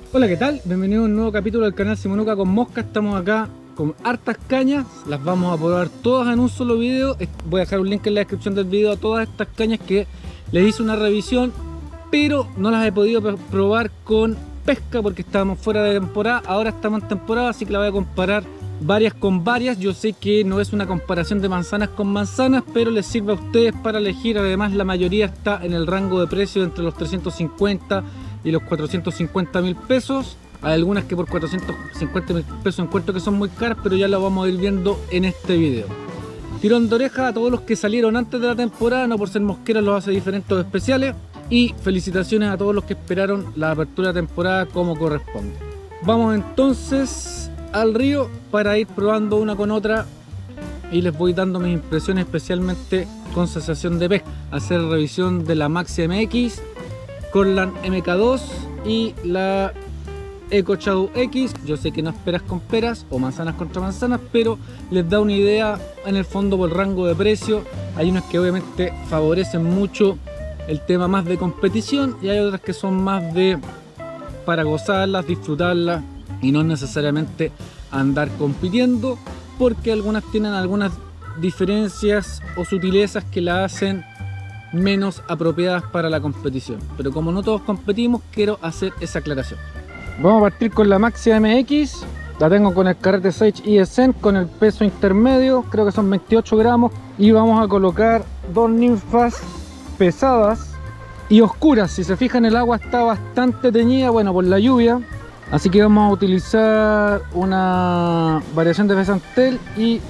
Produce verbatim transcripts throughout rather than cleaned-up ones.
Hola, ¿qué tal? Bienvenido a un nuevo capítulo del canal Simonuca con Mosca. Estamos acá con hartas cañas, las vamos a probar todas en un solo video. Voy a dejar un link en la descripción del video a todas estas cañas que les hice una revisión, pero no las he podido probar con pesca porque estábamos fuera de temporada. Ahora estamos en temporada, así que la voy a comparar varias con varias. Yo sé que no es una comparación de manzanas con manzanas, pero les sirve a ustedes para elegir. Además, la mayoría está en el rango de precio entre los trescientos cincuenta y los cuatrocientos cincuenta mil pesos. Hay algunas que por cuatrocientos cincuenta mil pesos encuentro que son muy caras, pero ya lo vamos a ir viendo en este video. Tirón de oreja a todos los que salieron antes de la temporada, no por ser mosqueros los hace diferentes o especiales. Y felicitaciones a todos los que esperaron la apertura de temporada como corresponde. Vamos entonces al río para ir probando una con otra y les voy dando mis impresiones, especialmente con sensación de pesca. Hacer revisión de la Maxi M X, Cortland M K dos y la Eco Shadow X. Yo sé que no esperas con peras o manzanas contra manzanas, pero les da una idea en el fondo por el rango de precio. Hay unas que obviamente favorecen mucho el tema más de competición y hay otras que son más de para gozarlas, disfrutarlas y no necesariamente andar compitiendo, porque algunas tienen algunas diferencias o sutilezas que la hacen menos apropiadas para la competición. Pero como no todos competimos, quiero hacer esa aclaración. Vamos a partir con la Maxi M X. La tengo con el carrete Sage E S N con el peso intermedio, creo que son veintiocho gramos, y vamos a colocar dos ninfas pesadas y oscuras. Si se fijan, el agua está bastante teñida, bueno, por la lluvia, así que vamos a utilizar una variación de Pesantel y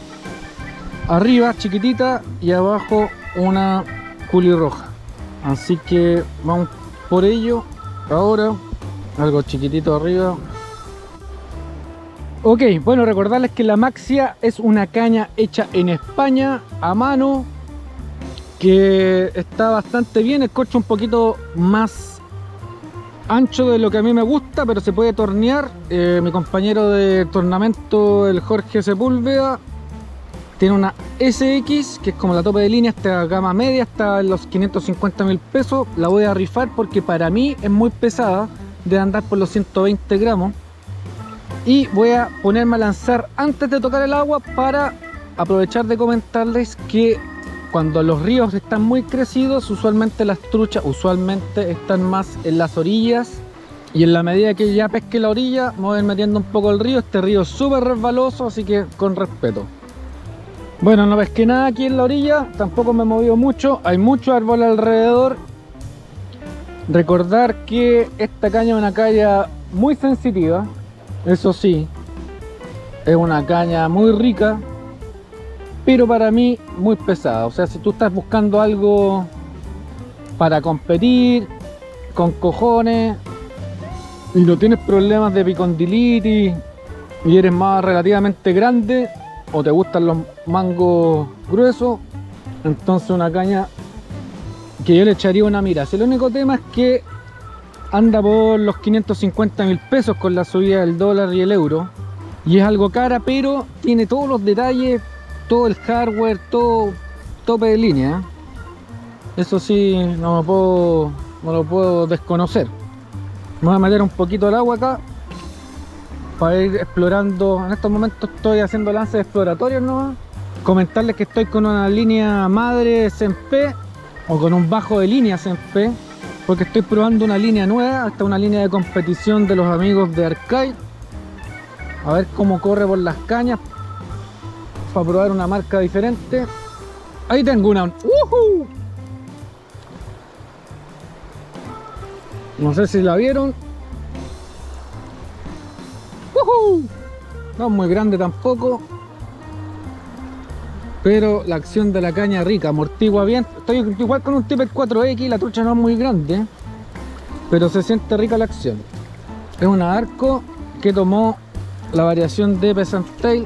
arriba chiquitita y abajo una culi roja. Así que vamos por ello ahora. Algo chiquitito arriba. Ok, bueno, recordarles que la Maxia es una caña hecha en España a mano, que está bastante bien. El corcho un poquito más ancho de lo que a mí me gusta, pero se puede tornear. Eh, mi compañero de tornamento, el Jorge Sepúlveda, tiene una S X, que es como la tope de línea, esta gama media, está en los quinientos cincuenta mil pesos. La voy a rifar porque para mí es muy pesada, de andar por los ciento veinte gramos, y voy a ponerme a lanzar antes de tocar el agua para aprovechar de comentarles que cuando los ríos están muy crecidos, usualmente las truchas usualmente están más en las orillas, y en la medida que ya pesque la orilla me voy a ir metiendo un poco el río. Este río es súper resbaloso, así que con respeto. Bueno, no pesqué nada aquí en la orilla, tampoco me he movido mucho, hay mucho árbol alrededor. Recordar que esta caña es una caña muy sensitiva, eso sí, es una caña muy rica, pero para mí muy pesada. O sea, si tú estás buscando algo para competir con cojones y no tienes problemas de epicondilitis y eres más relativamente grande o te gustan los mangos gruesos, entonces una caña que yo le echaría una mira. Si el único tema es que anda por los quinientos cincuenta mil pesos con la subida del dólar y el euro, y es algo cara, pero tiene todos los detalles, todo el hardware, todo tope de línea. Eso sí, no lo puedo, no lo puedo desconocer. Me voy a meter un poquito al agua acá para ir explorando. En estos momentos estoy haciendo lances exploratorios, ¿no? Comentarles que estoy con una línea madre S M P o con un bajo de línea S M P, porque estoy probando una línea nueva. Esta es una línea de competición de los amigos de Arcade, a ver cómo corre por las cañas, para probar una marca diferente. Ahí tengo una ¡uh! No sé si la vieron. ¡Uh! No es muy grande tampoco, pero la acción de la caña rica, amortigua bien. Estoy igual con un Tipper cuatro X, la trucha no es muy grande, pero se siente rica la acción. Es una arco que tomó la variación de Pesantel.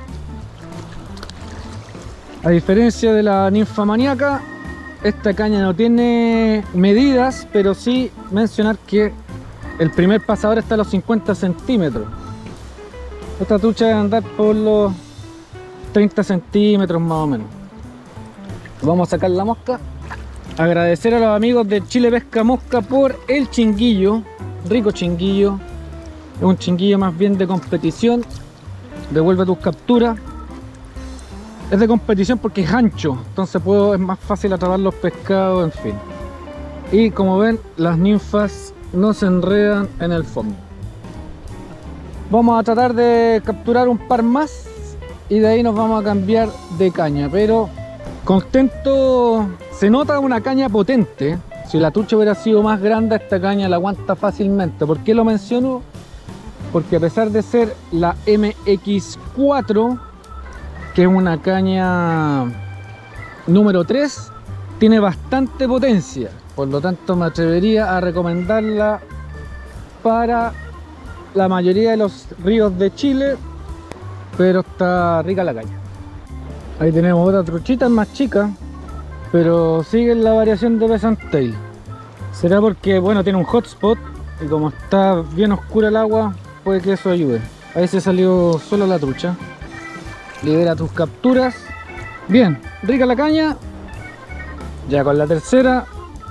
A diferencia de la ninfa maníaca, esta caña no tiene medidas, pero sí mencionar que el primer pasador está a los cincuenta centímetros. Esta trucha debe andar por los treinta centímetros más o menos. Vamos a sacar la mosca. Agradecer a los amigos de Chile Pesca Mosca por el chinguillo, rico chinguillo. Es un chinguillo más bien de competición. Devuelve tus capturas. Es de competición porque es ancho, entonces puedo, es más fácil atrapar los pescados, en fin. Y como ven, las ninfas no se enredan en el fondo. Vamos a tratar de capturar un par más y de ahí nos vamos a cambiar de caña. Pero contento, se nota una caña potente. Si la trucha hubiera sido más grande, esta caña la aguanta fácilmente. ¿Por qué lo menciono? Porque a pesar de ser la M X cuatro, que es una caña número tres, tiene bastante potencia. Por lo tanto me atrevería a recomendarla para la mayoría de los ríos de Chile, pero está rica la caña. Ahí tenemos otra truchita más chica, pero sigue la variación de Peasant Tail. Será porque, bueno, tiene un hotspot y como está bien oscura el agua, puede que eso ayude. Ahí se salió solo la trucha. Libera tus capturas. Bien, rica la caña. Ya con la tercera.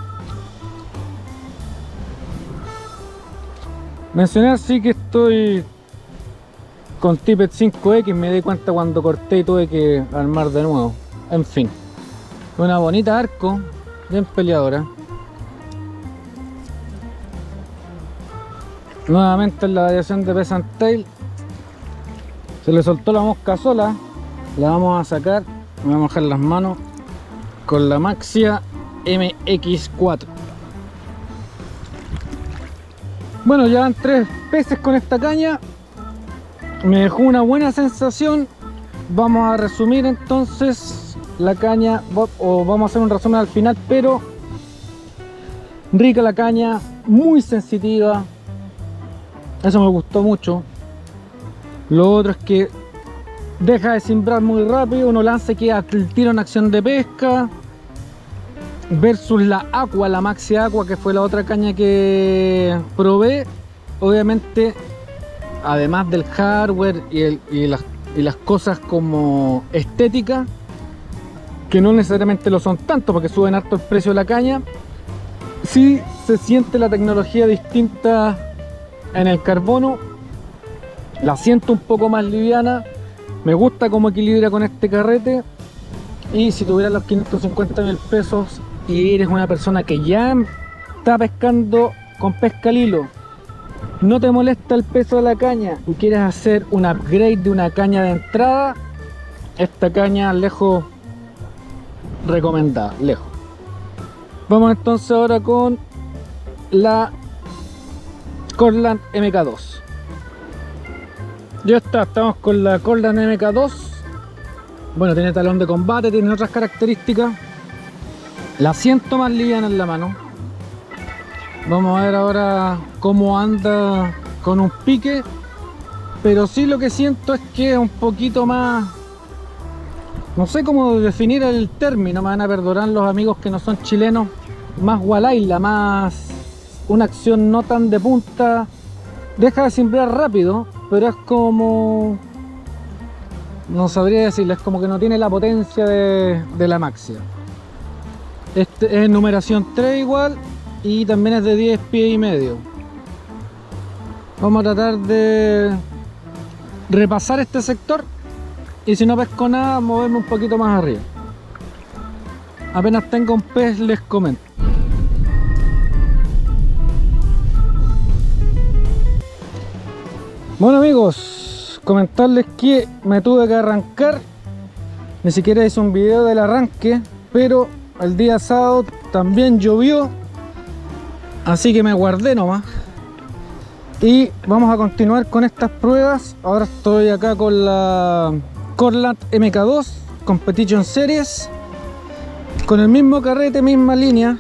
Mencionar sí que estoy con Tippet cinco X. Me di cuenta cuando corté y tuve que armar de nuevo. En fin, una bonita arco, bien peleadora. Nuevamente en la variación de Peasant Tail. Se le soltó la mosca sola. La vamos a sacar. Me vamos a mojar las manos con la Maxia M X cuatro. Bueno, ya van tres peces con esta caña. Me dejó una buena sensación. Vamos a resumir entonces la caña, o vamos a hacer un resumen al final, pero rica la caña, muy sensitiva. Eso me gustó mucho. Lo otro es que deja de cimbrar muy rápido, uno lanza y queda el tiro en acción de pesca. Versus la Aqua, la Maxi Aqua, que fue la otra caña que probé. Obviamente, además del hardware y, el, y, las, y las cosas como estética, que no necesariamente lo son tanto porque suben harto el precio de la caña, sí se siente la tecnología distinta en el carbono. La siento un poco más liviana. Me gusta cómo equilibra con este carrete. Y si tuviera los quinientos cincuenta mil pesos y eres una persona que ya está pescando con pesca al hilo, no te molesta el peso de la caña y quieres hacer un upgrade de una caña de entrada, esta caña lejos recomendada, lejos. Vamos entonces ahora con la Cortland M K dos. Ya está, estamos con la Cortland M K dos. Bueno, tiene talón de combate, tiene otras características. La siento más liviana en la mano. Vamos a ver ahora cómo anda con un pique. Pero sí lo que siento es que es un poquito más... No sé cómo definir el término, me van a perdonar los amigos que no son chilenos. Más gualaila, más... una acción no tan de punta. Deja de cimbrar rápido, pero es como... no sabría decirles, como que no tiene la potencia de, de la Maxia. Este es numeración tres igual y también es de diez pies y medio. Vamos a tratar de repasar este sector y si no pesco nada, moverme un poquito más arriba. Apenas tenga un pez les comento. Bueno amigos, comentarles que me tuve que arrancar. Ni siquiera hice un video del arranque, pero el día sábado también llovió, así que me guardé nomás. Y vamos a continuar con estas pruebas. Ahora estoy acá con la Cortland M K dos Competition Series, con el mismo carrete, misma línea,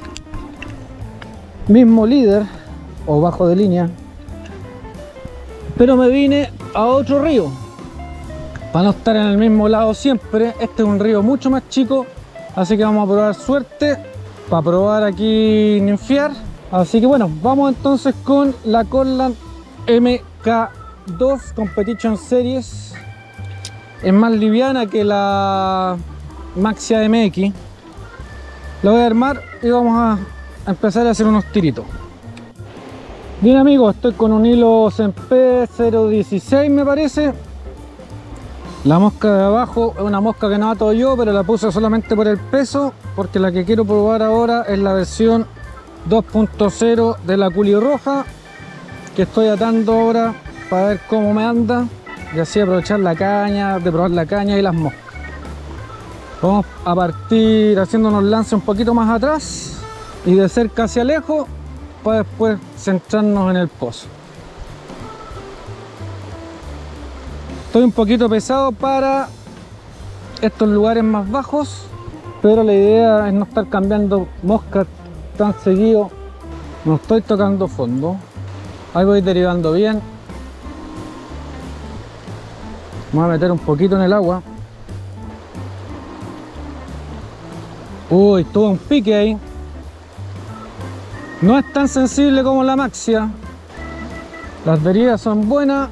mismo líder o bajo de línea, pero me vine a otro río para no estar en el mismo lado siempre. Este es un río mucho más chico, así que vamos a probar suerte para probar aquí ninfear. Así que bueno, vamos entonces con la Cortland M K dos Competition Series. Es más liviana que la Maxia M X. La voy a armar y vamos a empezar a hacer unos tiritos. Bien amigos, estoy con un hilo C M P cero dieciséis me parece. La mosca de abajo es una mosca que no ato yo, pero la puse solamente por el peso, porque la que quiero probar ahora es la versión dos punto cero de la Culi roja, que estoy atando ahora para ver cómo me anda y así aprovechar la caña, de probar la caña y las moscas. Vamos a partir haciéndonos lance un poquito más atrás y de cerca hacia lejos para después centrarnos en el pozo. Estoy un poquito pesado para estos lugares más bajos, pero la idea es no estar cambiando moscas tan seguido. No estoy tocando fondo, ahí voy derivando bien. Me voy a meter un poquito en el agua. Uy, tuve un pique ahí. No es tan sensible como la Maxia. Las deridas son buenas.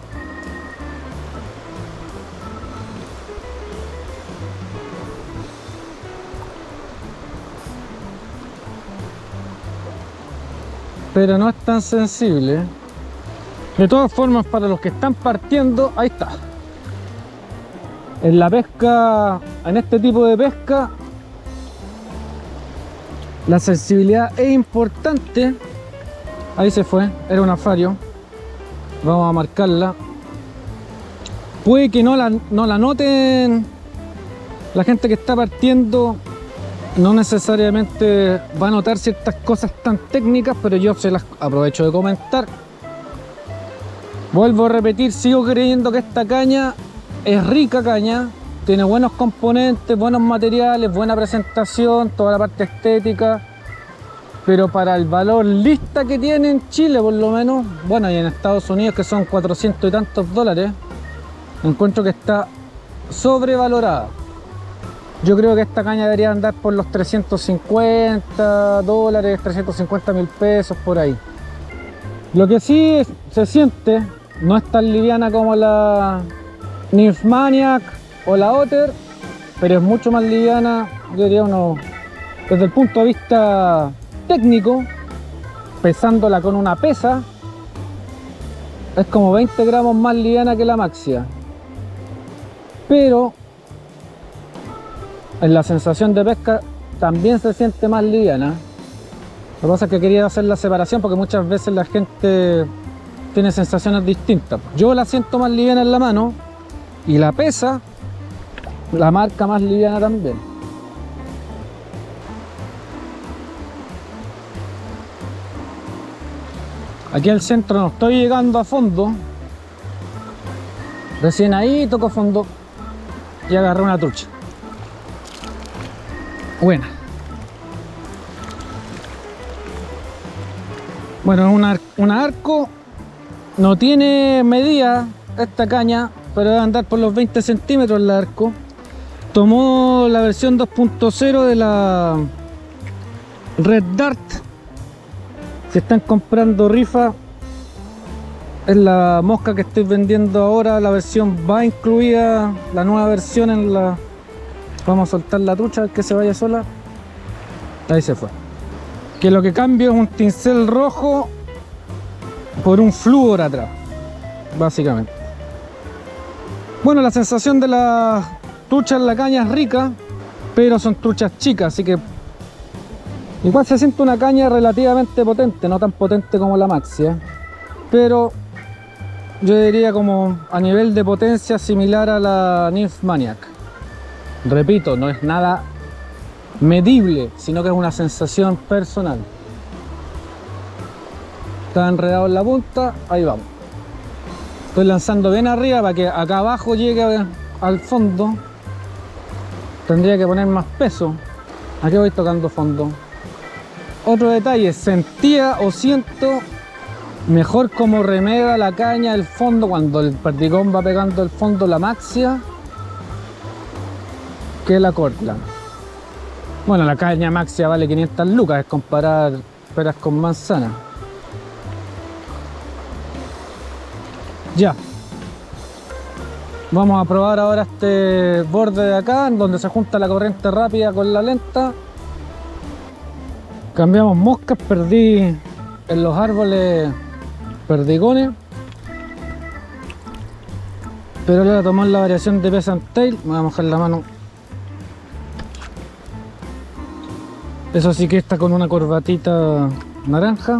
Pero no es tan sensible. De todas formas, para los que están partiendo, ahí está. En la pesca, en este tipo de pesca, la sensibilidad es importante. Ahí se fue, era un afario. Vamos a marcarla. Puede que no la, no la noten la gente que está partiendo. No necesariamente va a notar ciertas cosas tan técnicas, pero yo se las aprovecho de comentar. Vuelvo a repetir, sigo creyendo que esta caña es rica caña, tiene buenos componentes, buenos materiales, buena presentación, toda la parte estética, pero para el valor lista que tiene en Chile por lo menos, bueno, y en Estados Unidos que son cuatrocientos y tantos dólares, encuentro que está sobrevalorada. Yo creo que esta caña debería andar por los trescientos cincuenta dólares, trescientos cincuenta mil pesos por ahí. Lo que sí es, se siente, no es tan liviana como la Nymphmaniac o la Otter, pero es mucho más liviana, yo diría uno, desde el punto de vista técnico, pesándola con una pesa, es como veinte gramos más liviana que la Maxia. Pero en la sensación de pesca también se siente más liviana. Lo que pasa es que quería hacer la separación porque muchas veces la gente tiene sensaciones distintas. Yo la siento más liviana en la mano y la pesa la marca más liviana también. Aquí al centro no estoy llegando a fondo. Recién ahí toco fondo y agarré una trucha. Buena. Bueno, es una, un arco, no tiene medida esta caña, pero debe andar por los veinte centímetros el arco. Tomó la versión dos punto cero de la Red Dart. Si están comprando rifa, es la mosca que estoy vendiendo ahora. La versión va incluida, la nueva versión en la... Vamos a soltar la trucha, que se vaya sola. Ahí se fue. Que lo que cambio es un tincel rojo por un flúor atrás, básicamente. Bueno, la sensación de la trucha en la caña es rica, pero son truchas chicas, así que igual se siente una caña relativamente potente, no tan potente como la Maxia, pero yo diría como a nivel de potencia similar a la Nymphmaniac. Repito, no es nada medible, sino que es una sensación personal. Está enredado en la punta, ahí vamos. Estoy lanzando bien arriba para que acá abajo llegue al fondo. Tendría que poner más peso. Aquí voy tocando fondo. Otro detalle, sentía o siento mejor como remeda la caña el fondo cuando el perdigón va pegando el fondo la Maxia que la Cortland. Bueno, la caña Maxia vale quinientas lucas, es comparar peras con manzana. Ya. Vamos a probar ahora este borde de acá, en donde se junta la corriente rápida con la lenta. Cambiamos moscas, perdí en los árboles perdigones, pero le voy a tomar la variación de Peasant Tail. Me voy a mojar la mano. Eso sí que está con una corbatita naranja.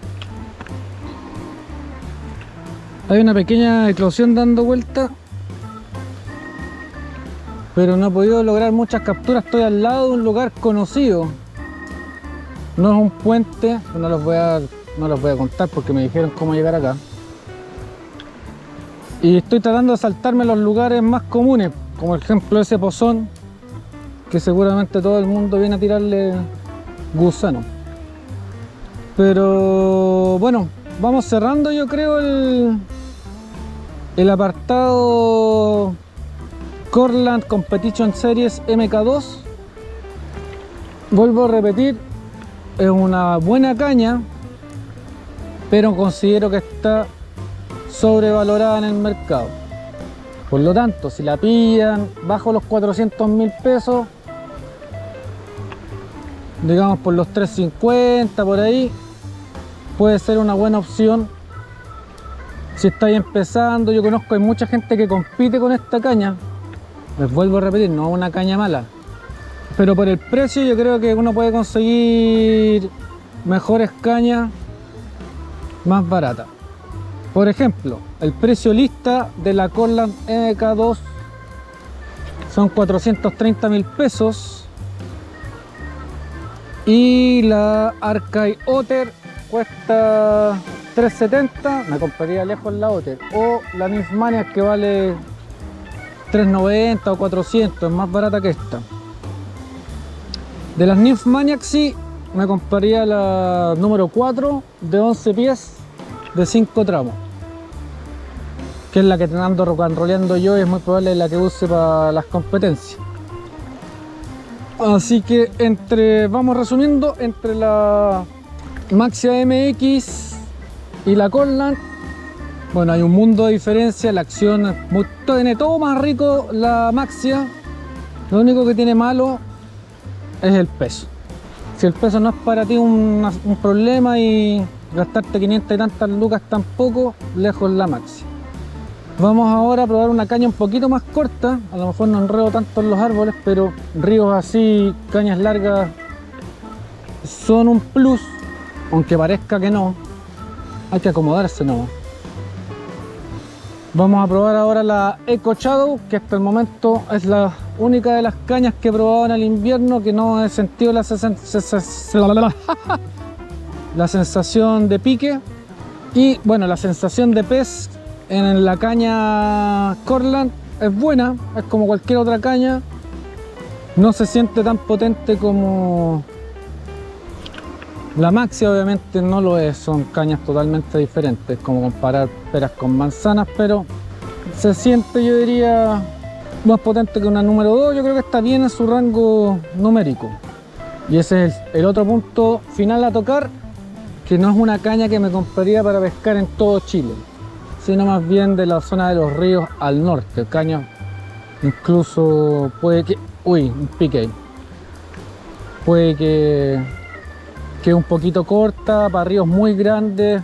Hay una pequeña eclosión dando vuelta, pero no he podido lograr muchas capturas. Estoy al lado de un lugar conocido. No es un puente, no los voy a, no los voy a contar porque me dijeron cómo llegar acá. Y estoy tratando de saltarme los lugares más comunes, como por ejemplo ese pozón, que seguramente todo el mundo viene a tirarle gusano. Pero bueno, vamos cerrando yo creo el, el apartado Cortland Competition Series M K dos. Vuelvo a repetir, es una buena caña, pero considero que está sobrevalorada en el mercado. Por lo tanto, si la pillan bajo los cuatrocientos mil pesos, digamos por los trescientos cincuenta por ahí, puede ser una buena opción si estáis empezando. Yo conozco, hay mucha gente que compite con esta caña. Les vuelvo a repetir, no es una caña mala, pero por el precio yo creo que uno puede conseguir mejores cañas más baratas. Por ejemplo, el precio lista de la Cortland M K dos son cuatrocientos treinta mil pesos y la Arcade Otter cuesta trescientos setenta. Me compraría lejos la Otter, o la Nymphmaniac, que vale trescientos noventa o cuatrocientos, es más barata que esta. De las Nymphmaniac sí me compraría la número cuatro de once pies de cinco tramos, que es la que ando rock and rollando yo y es muy probable la que use para las competencias. Así que entre, vamos resumiendo, entre la Maxia M X y la Cortland, bueno, hay un mundo de diferencia. La acción es muy, tiene todo más rico la Maxia. Lo único que tiene malo es el peso. Si el peso no es para ti un, un problema y gastarte quinientas y tantas lucas tampoco, lejos la Maxia. Vamos ahora a probar una caña un poquito más corta. A lo mejor no enredo tanto en los árboles, pero ríos así, cañas largas, son un plus, aunque parezca que no. Hay que acomodarse, ¿no? Vamos a probar ahora la Eco Shadow, que hasta el momento es la única de las cañas que he probado en el invierno que no he sentido la, sen la sensación de pique. Y bueno, la sensación de pez en la caña Cortland es buena, es como cualquier otra caña. No se siente tan potente como la Maxia, obviamente no lo es, son cañas totalmente diferentes, como comparar peras con manzanas, pero se siente, yo diría, más potente que una número dos. Yo creo que está bien en su rango numérico. Y ese es el, el otro punto final a tocar, que no es una caña que me compraría para pescar en todo Chile, sino más bien de la zona de los ríos al norte. Caña incluso puede que... uy, un pique ahí. Puede que... que es un poquito corta para ríos muy grandes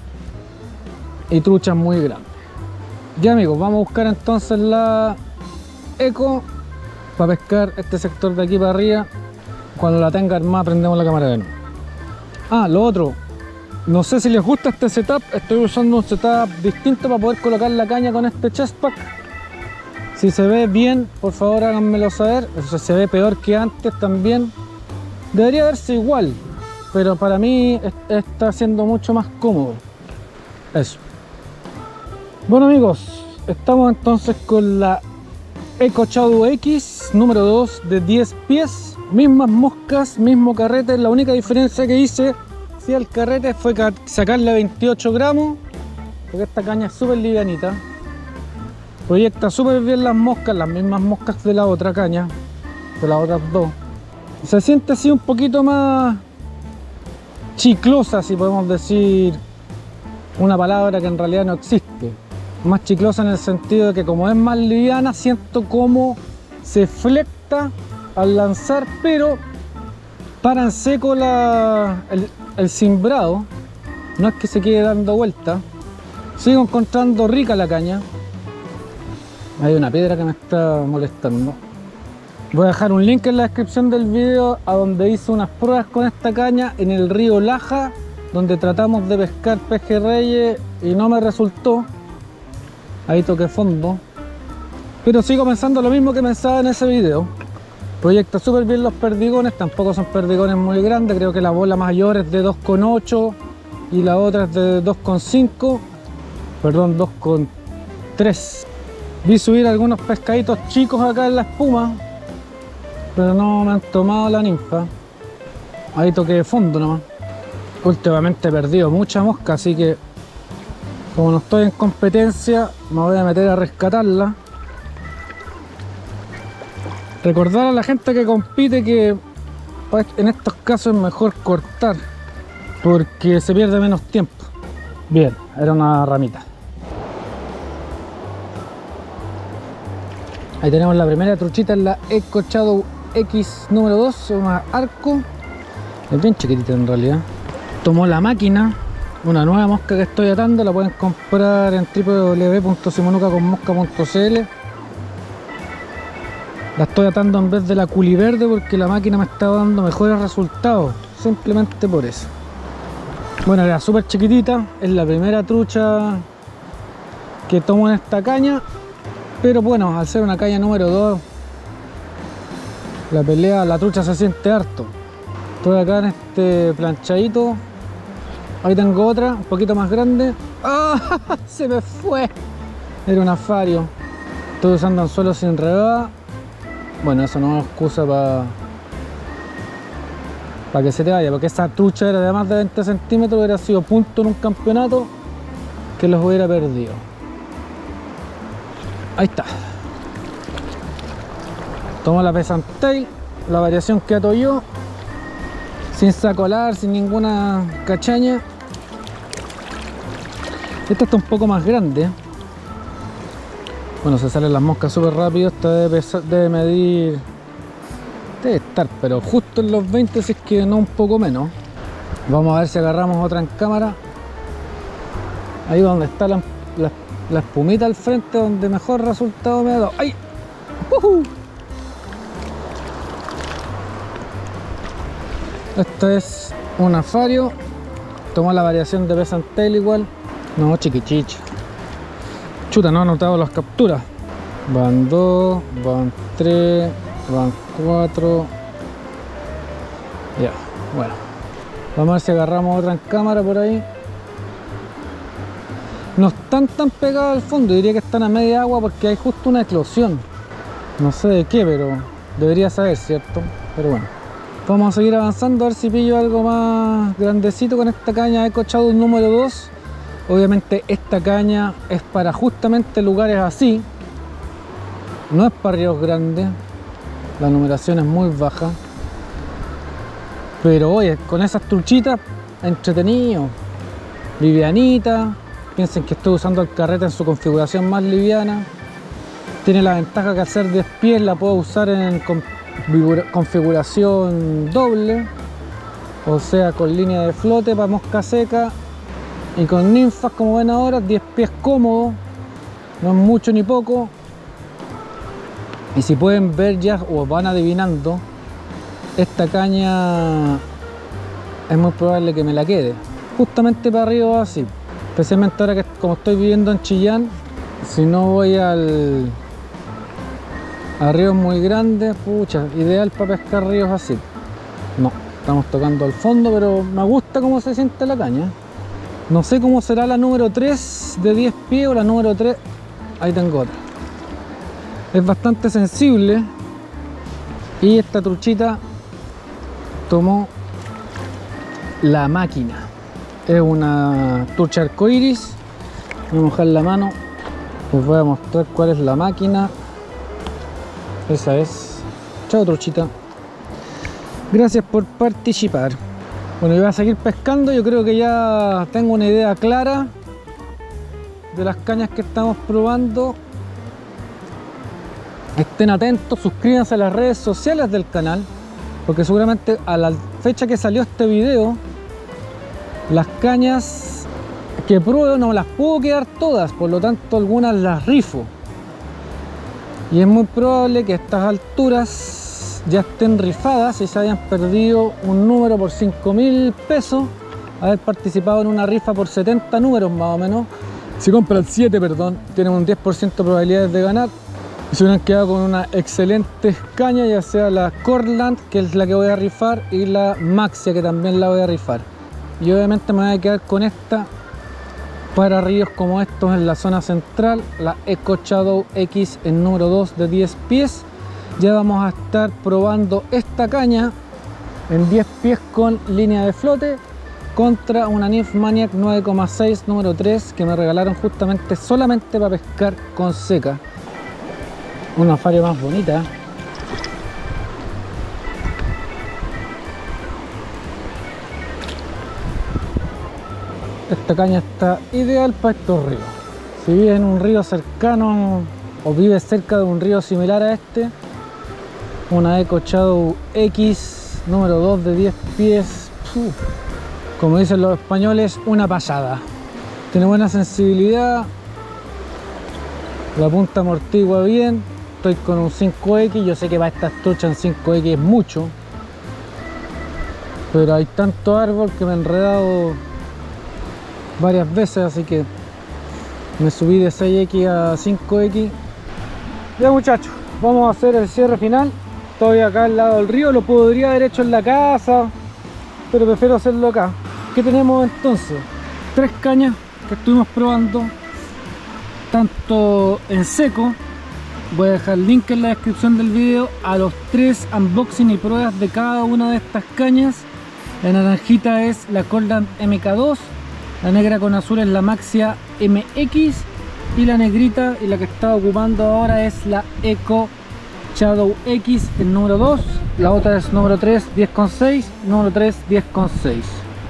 y truchas muy grandes. Ya amigos, vamos a buscar entonces la Eco para pescar este sector de aquí para arriba. Cuando la tenga armada prendemos la cámara de nuevo. Ah, lo otro, no sé si les gusta este setup. Estoy usando un setup distinto para poder colocar la caña con este chest pack. Si se ve bien, por favor háganmelo saber. O sea, se ve peor que antes también. Debería verse igual, pero para mí está siendo mucho más cómodo. Eso. Bueno amigos, estamos entonces con la Eco Shadow X número dos de diez pies. Mismas moscas, mismo carrete. La única diferencia que hice sí, al carrete fue sacarle veintiocho gramos, porque esta caña es súper livianita. Proyecta súper bien las moscas, las mismas moscas de la otra caña, de las otras dos. Se siente así un poquito más chiclosa, si podemos decir una palabra que en realidad no existe. Más chiclosa en el sentido de que como es más liviana, siento como se flecta al lanzar, pero para en seco la, el, el cimbrado no es que se quede dando vuelta. Sigo encontrando rica la caña. Hay una piedra que me está molestando. Voy a dejar un link en la descripción del video a donde hice unas pruebas con esta caña en el río Laja, donde tratamos de pescar pejerreyes y no me resultó. Ahí toqué fondo. Pero sigo pensando lo mismo que pensaba en ese video. Proyecta súper bien los perdigones, tampoco son perdigones muy grandes. Creo que la bola mayor es de dos coma ocho y la otra es de dos coma cinco. Perdón, dos coma tres. Vi subir algunos pescaditos chicos acá en la espuma, pero no me han tomado la ninfa. Ahí toqué fondo nomás. Últimamente he perdido mucha mosca, así que como no estoy en competencia, me voy a meter a rescatarla. Recordar a la gente que compite que en estos casos es mejor cortar, porque se pierde menos tiempo. Bien, era una ramita. Ahí tenemos la primera truchita, en la Eco Shadow X número dos, una arco. Es bien chiquitita en realidad. Tomó la máquina, una nueva mosca que estoy atando, la pueden comprar en w w w punto simonuca con mosca punto c l. La estoy atando en vez de la culiverde porque la máquina me está dando mejores resultados, simplemente por eso. Bueno, era súper chiquitita, es la primera trucha que tomo en esta caña, pero bueno, al ser una caña número dos, la pelea, la trucha se siente harto. Estoy acá en este planchadito. Ahí tengo otra, un poquito más grande. ¡Ah! Se me fue. Era un afario. Estoy usando anzuelo sin rebaba. Bueno, eso no es excusa para para que se te vaya, porque esa trucha era de más de veinte centímetros, hubiera sido punto en un campeonato que los hubiera perdido. Ahí está. Tomo la Peasant Tail, la variación que ato yo, sin sacolar, sin ninguna cachaña. Esta está un poco más grande. Bueno, se salen las moscas súper rápido. Esta debe, pesar, debe medir, debe estar, pero justo en los veinte, si es que no un poco menos. Vamos a ver si agarramos otra en cámara. Ahí donde está la, la, la espumita al frente, donde mejor resultado me ha dado. ¡Ay! ¡Uh-huh! Esta es un afario. Tomó la variación de Peasant Tail igual. No, chiquichicha. Chuta, no he anotado las capturas. Van dos, van tres, van cuatro. Ya, bueno. Vamos a ver si agarramos otra en cámara por ahí. No están tan pegadas al fondo, diría que están a media agua porque hay justo una eclosión. No sé de qué, pero debería saber, ¿cierto? Pero bueno. Vamos a seguir avanzando a ver si pillo algo más grandecito con esta caña Eco Shadow número dos. Obviamente esta caña es para justamente lugares así. No es para ríos grandes. La numeración es muy baja. Pero oye, con esas truchitas, entretenido. Livianita. Piensen que estoy usando el carrete en su configuración más liviana. Tiene la ventaja que al ser diez pies la puedo usar en configuración doble. O sea, con línea de flote para mosca seca. Y con ninfas, como ven ahora, diez pies cómodo, no es mucho ni poco. Y si pueden ver ya o van adivinando, esta caña es muy probable que me la quede justamente para arriba así. Especialmente ahora que como estoy viviendo en Chillán, si no voy al a ríos muy grandes, pucha, ideal para pescar ríos así. No, estamos tocando al fondo, pero me gusta cómo se siente la caña. No sé cómo será la número tres de diez pies o la número tres. Ahí tengo otra. Es bastante sensible. Y esta truchita tomó la máquina. Es una trucha arcoiris. Voy a mojar la mano. Les voy a mostrar cuál es la máquina. Esa es. Chao, truchita. Gracias por participar. Bueno, yo voy a seguir pescando. Yo creo que ya tengo una idea clara de las cañas que estamos probando. Estén atentos, suscríbanse a las redes sociales del canal, porque seguramente a la fecha que salió este video Las cañas que pruebo no las puedo quedar todas, por lo tanto algunas las rifo. Y es muy probable que a estas alturas ya estén rifadas y se hayan perdido un número por cinco mil pesos. Haber participado en una rifa por setenta números más o menos. Si compran siete, perdón, tienen un diez por ciento de probabilidades de ganar. Y se hubieran quedado con una excelente caña, ya sea la Cortland, que es la que voy a rifar, y la Maxia, que también la voy a rifar. Y obviamente me voy a quedar con esta para ríos como estos en la zona central, la Eco Shadow X en número dos de diez pies. Ya vamos a estar probando esta caña en diez pies con línea de flote contra una Nymphomaniac nueve coma seis número tres que me regalaron justamente solamente para pescar con seca. Una faria más bonita. Esta caña está ideal para estos ríos. Si vives en un río cercano o vives cerca de un río similar a este, una Eco Shadow X número dos de diez pies, uf, como dicen los españoles, una pasada. Tiene buena sensibilidad, la punta amortigua bien. Estoy con un cinco equis, yo sé que para estas truchas en cinco equis es mucho, pero hay tanto árbol que me he enredado varias veces, así que me subí de seis equis a cinco equis. Ya muchachos, vamos a hacer el cierre final. Estoy acá al lado del río, lo podría haber hecho en la casa, pero prefiero hacerlo acá. ¿Qué tenemos entonces? Tres cañas que estuvimos probando, tanto en seco. Voy a dejar el link en la descripción del video a los tres unboxing y pruebas de cada una de estas cañas. La naranjita es la Cortland M K dos, la negra con azul es la Maxia M X y la negrita y la que estaba ocupando ahora es la Eco Shadow X el número dos. La otra es número tres diez coma seis, número tres diez coma seis.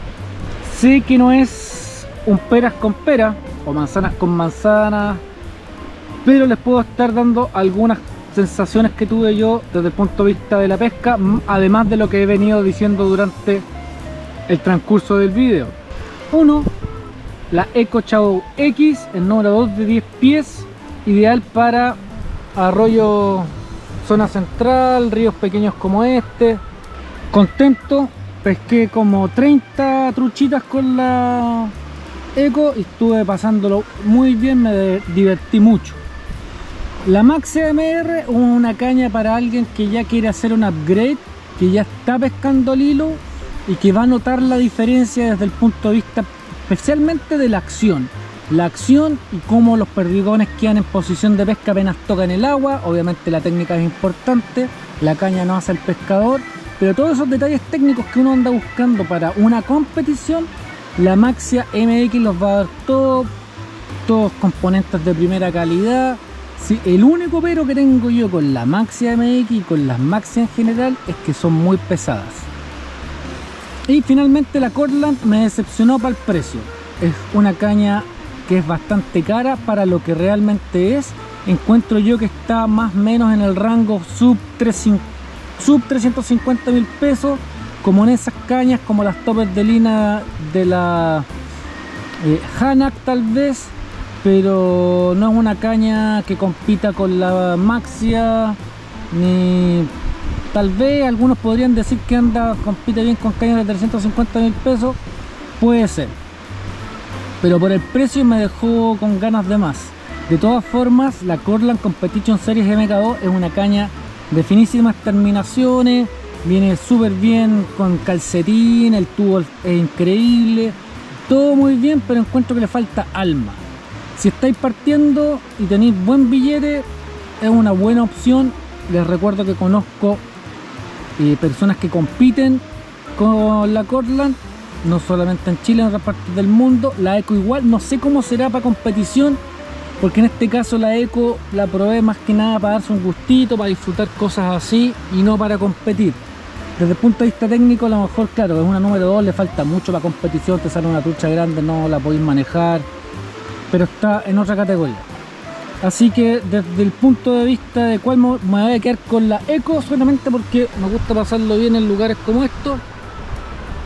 Sé que no es un peras con pera o manzanas con manzanas, pero les puedo estar dando algunas sensaciones que tuve yo desde el punto de vista de la pesca, además de lo que he venido diciendo durante el transcurso del video. Uno, la Eco Shadow X, el número dos de diez pies, ideal para arroyo, zona central, ríos pequeños como este. Contento, pesqué como treinta truchitas con la Eco y estuve pasándolo muy bien, me divertí mucho. La Maxia M R, una caña para alguien que ya quiere hacer un upgrade, que ya está pescando al hilo y que va a notar la diferencia desde el punto de vista especialmente de la acción. La acción y cómo los perdigones quedan en posición de pesca apenas tocan el agua. Obviamente la técnica es importante, la caña no hace el pescador, pero todos esos detalles técnicos que uno anda buscando para una competición, la Maxia M X los va a dar todo, todos componentes de primera calidad. Sí, el único pero que tengo yo con la Maxia M X y con las Maxia en general es que son muy pesadas. Y finalmente la Cortland me decepcionó para el precio. Es una caña que es bastante cara para lo que realmente es. Encuentro yo que está más o menos en el rango sub, sub trescientos cincuenta mil pesos, como en esas cañas, como las topes de lina de la eh, Hanak tal vez, pero no es una caña que compita con la Maxia, ni tal vez algunos podrían decir que anda, compite bien con cañas de trescientos cincuenta mil pesos, puede ser, pero por el precio me dejó con ganas de más. De todas formas, la Cortland Competition Series M K dos es una caña de finísimas terminaciones, viene súper bien con calcetín, el tubo es increíble, todo muy bien, pero encuentro que le falta alma. Si estáis partiendo y tenéis buen billete, es una buena opción. Les recuerdo que conozco eh, personas que compiten con la Cortland, no solamente en Chile, en otras partes del mundo. La Eco igual, no sé cómo será para competición, porque en este caso la Eco la probé más que nada para darse un gustito, para disfrutar cosas así y no para competir. Desde el punto de vista técnico, a lo mejor, claro, es una número dos, le falta mucho para competición, te sale una trucha grande, no la podéis manejar, pero está en otra categoría. Así que desde el punto de vista de cuál me voy a quedar con la Eco, solamente porque me gusta pasarlo bien en lugares como estos.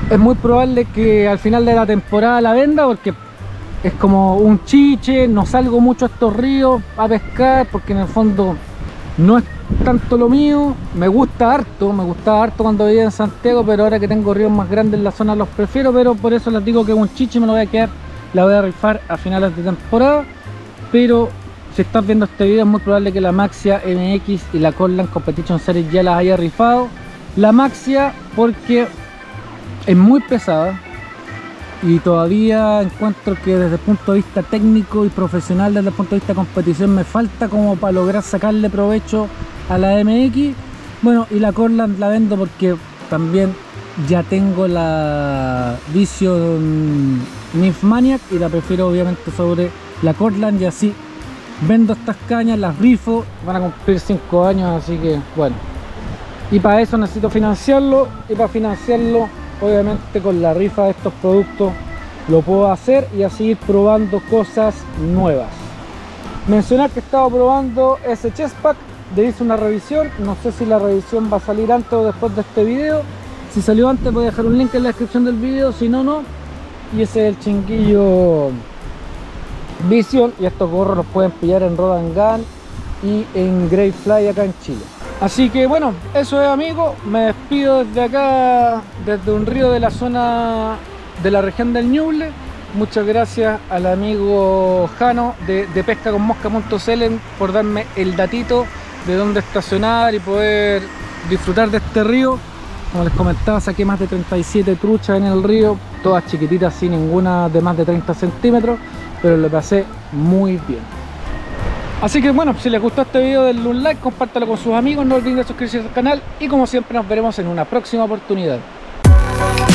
es muy probable que al final de la temporada la venda, porque es como un chiche. No salgo mucho a estos ríos a pescar porque en el fondo no es tanto lo mío. Me gusta harto, me gustaba harto cuando vivía en Santiago, pero ahora que tengo ríos más grandes en la zona los prefiero. Pero por eso les digo que un chiche me lo voy a quedar, la voy a rifar a finales de temporada. Pero si estás viendo este video, es muy probable que la Maxia M X y la Cortland Competition Series ya las haya rifado. La Maxia porque es muy pesada y todavía encuentro que desde el punto de vista técnico y profesional, desde el punto de vista de competición, me falta como para lograr sacarle provecho a la M X. Bueno, y la Cortland la vendo porque también ya tengo la Vision Nymphomaniac y la prefiero obviamente sobre la Cortland, y así vendo estas cañas, las rifo. Van a cumplir cinco años, así que bueno. Y para eso necesito financiarlo, y para financiarlo obviamente con la rifa de estos productos lo puedo hacer y así ir probando cosas nuevas. Mencionar que he estado probando ese chestpack, le hice una revisión, no sé si la revisión va a salir antes o después de este video. Si salió antes voy a dejar un link en la descripción del video, si no, no. Y ese es el chinguillo Vision, y estos gorros los pueden pillar en Rod and Gun y en Great Fly acá en Chile. Así que bueno, eso es, amigos, me despido desde acá, desde un río de la zona de la región del Ñuble. Muchas gracias al amigo Jano de, de pesca con mosca punto c l por darme el datito de dónde estacionar y poder disfrutar de este río. Como les comentaba, saqué más de treinta y siete truchas en el río, todas chiquititas, sin ninguna de más de treinta centímetros, pero lo pasé muy bien. Así que bueno, si les gustó este video, denle un like, compártalo con sus amigos, no olviden suscribirse al canal y como siempre nos veremos en una próxima oportunidad.